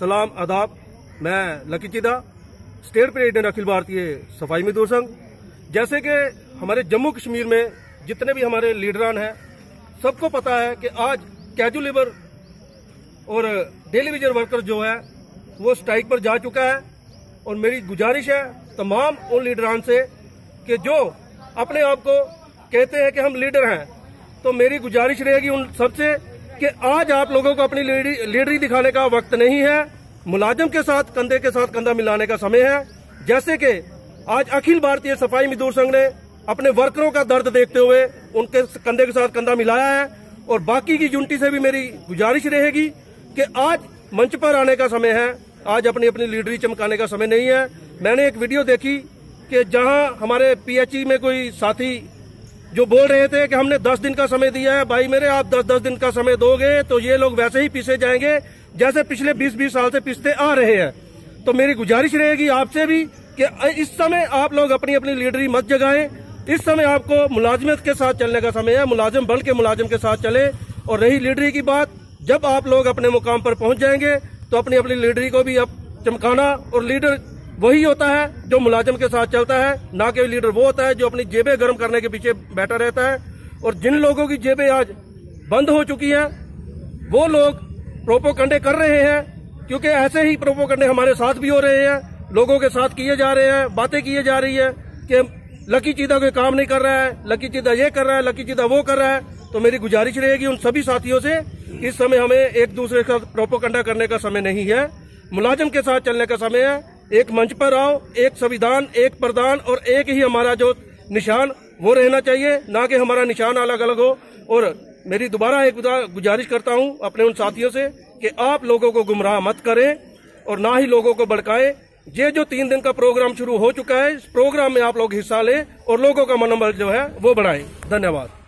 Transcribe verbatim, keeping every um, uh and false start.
सलाम आदाब। मैं लकी चिदा, स्टेट प्रेसिडेंट अखिल भारतीय सफाई मजदूर संघ। जैसे कि हमारे जम्मू कश्मीर में जितने भी हमारे लीडरान हैं, सबको पता है कि आज कैजुअल लेबर और डेली वेजर वर्कर जो है वो स्ट्राइक पर जा चुका है। और मेरी गुजारिश है तमाम उन लीडरान से कि जो अपने आप को कहते हैं कि हम लीडर हैं, तो मेरी गुजारिश रहेगी उन सबसे कि आज आप लोगों को अपनी लीडरी दिखाने का वक्त नहीं है। मुलाजिम के साथ कंधे के साथ कंधा मिलाने का समय है। जैसे कि आज अखिल भारतीय सफाई मजदूर संघ ने अपने वर्करों का दर्द देखते हुए उनके कंधे के साथ कंधा मिलाया है। और बाकी की यूनिटी से भी मेरी गुजारिश रहेगी कि आज मंच पर आने का समय है, आज अपनी अपनी लीडरी चमकाने का समय नहीं है। मैंने एक वीडियो देखी कि जहां हमारे पीएचई में कोई साथी जो बोल रहे थे कि हमने दस दिन का समय दिया है। भाई मेरे, आप दस दस दिन का समय दोगे तो ये लोग वैसे ही पीछे जाएंगे जैसे पिछले बीस बीस साल से पिसते आ रहे हैं। तो मेरी गुजारिश रहेगी आपसे भी कि इस समय आप लोग अपनी अपनी लीडरी मत जगाएं। इस समय आपको मुलाजिमत के साथ चलने का समय है, मुलाजिम बल के मुलाजिम के साथ चले। और रही लीडरी की बात, जब आप लोग अपने मुकाम पर पहुंच जाएंगे तो अपनी अपनी लीडरी को भी अब चमकाना। और लीडर वही होता है जो मुलाजिम के साथ चलता है, ना कि लीडर वो होता है जो अपनी जेबें गर्म करने के पीछे बैठा रहता है। और जिन लोगों की जेबें आज बंद हो चुकी हैं वो लोग प्रोपोगंडे कर रहे हैं, क्योंकि ऐसे ही प्रोपोगंडे हमारे साथ भी हो रहे हैं, लोगों के साथ किए जा रहे हैं, बातें किए जा रही है कि लकी चिदा कोई काम नहीं कर रहा है, लकी चिदा ये कर रहा है, लकी चिदा वो कर रहा है। तो मेरी गुजारिश रहेगी उन सभी साथियों से, इस समय हमें एक दूसरे का प्रोपोगंडा करने का समय नहीं है, मुलाजिम के साथ चलने का समय है। एक मंच पर आओ, एक संविधान, एक प्रधान और एक ही हमारा जो निशान वो रहना चाहिए, ना कि हमारा निशान अलग अलग हो। और मेरी दोबारा एक गुजारिश करता हूं अपने उन साथियों से कि आप लोगों को गुमराह मत करें और ना ही लोगों को भड़काएं। ये जो तीन दिन का प्रोग्राम शुरू हो चुका है, इस प्रोग्राम में आप लोग हिस्सा लें और लोगों का मनोबल जो है वो बढ़ाएं। धन्यवाद।